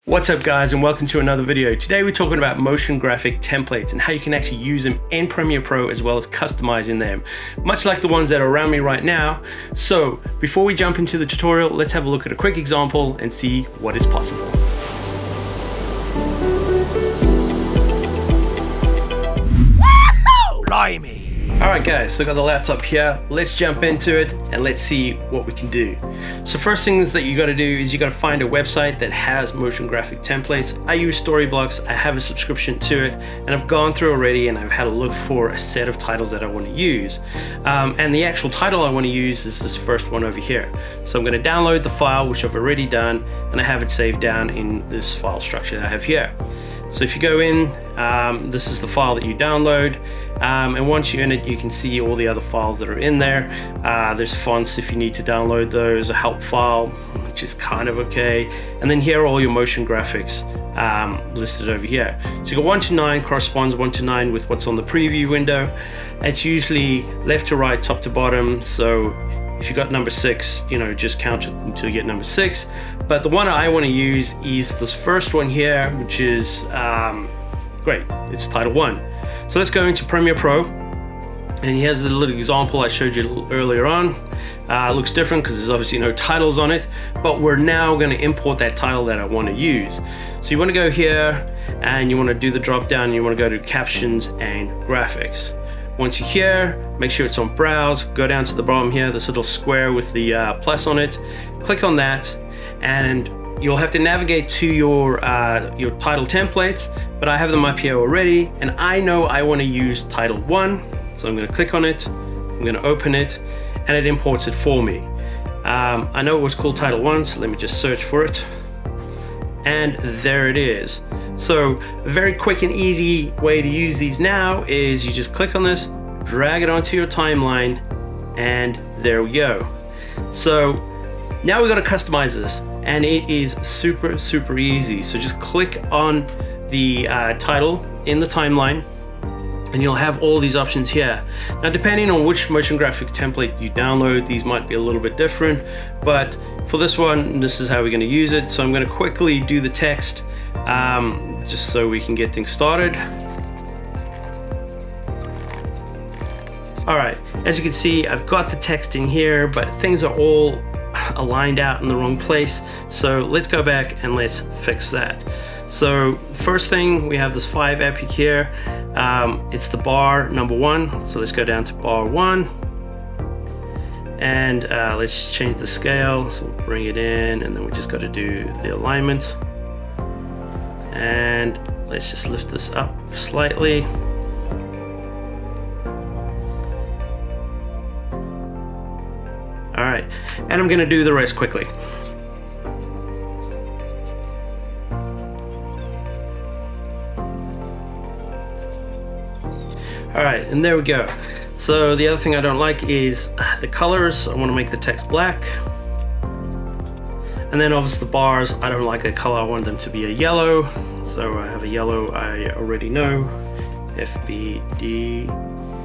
What's up guys, and welcome to another video. Today we're talking about motion graphic templates and how you can actually use them in Premiere Pro as well as customizing them, much like the ones that are around me right now. So before we jump into the tutorial, let's have a look at a quick example and see what is possible. Woohoo! Blimey! Alright guys, so I got the laptop here. Let's jump into it and let's see what we can do. So first things that you got to do is you got to find a website that has motion graphic templates. I use Storyblocks. I have a subscription to it and I've gone through already and I've had a look for a set of titles that I want to use. And the actual title I want to use is this first one over here. So I'm going to download the file, which I've already done, and I have it saved down in this file structure that I have here. So if you go in, this is the file that you download, and once you're in it, you can see all the other files that are in there. There's fonts if you need to download those, a help file, which is kind of okay, and then here are all your motion graphics listed over here. So you got 1 to 9 corresponds 1 to 9 with what's on the preview window. It's usually left to right, top to bottom, so if you got number 6, you know, just count it until you get number 6. But the one I want to use is this first one here, which is great. It's title 1. So let's go into Premiere Pro. And here's the little example I showed you earlier on. It looks different because there's obviously no titles on it, but we're now going to import that title that I want to use. So you want to go here and you want to do the drop down and you want to go to Captions and Graphics. Once you're here, make sure it's on Browse, go down to the bottom here, this little square with the plus on it, click on that, and you'll have to navigate to your title templates, but I have them up here already, and I know I want to use title 1, so I'm going to click on it, I'm going to open it, and it imports it for me. I know it was called title 1, so let me just search for it. And there it is. So a very quick and easy way to use these now is you just click on this, drag it onto your timeline, and there we go. So now we've got to customize this, and it is super easy. So just click on the title in the timeline and you'll have all these options here. Now depending on which motion graphic template you download, these might be a little bit different, but for this one, this is how we're going to use it. So I'm going to quickly do the text just so we can get things started. Alright, as you can see, I've got the text in here, but things are all aligned out in the wrong place. So let's go back and let's fix that. So first thing, we have this 5 epic here. It's the bar number 1. So let's go down to bar 1. And let's change the scale. So we'll bring it in, and then we just got to do the alignment. And let's just lift this up slightly. All right, and I'm going to do the rest quickly. All right, and there we go. So the other thing I don't like is the colors. I want to make the text black. And then obviously the bars, I don't like the color. I want them to be a yellow. So I have a yellow I already know. FBDF00.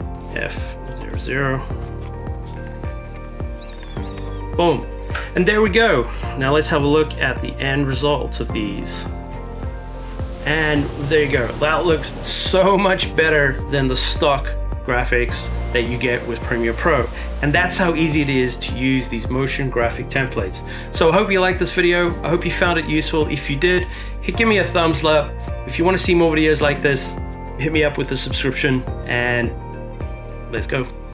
Boom. And there we go. Now let's have a look at the end result of these. And there you go. That looks so much better than the stock graphics that you get with Premiere Pro. And that's how easy it is to use these motion graphic templates. So I hope you liked this video. I hope you found it useful. If you did, give me a thumbs up. If you want to see more videos like this, hit me up with a subscription, and let's go.